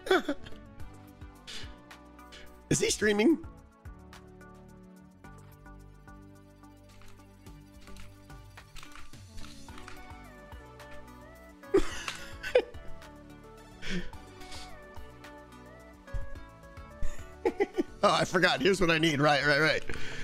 Is he streaming? Oh, I forgot. Here's what I need. Right.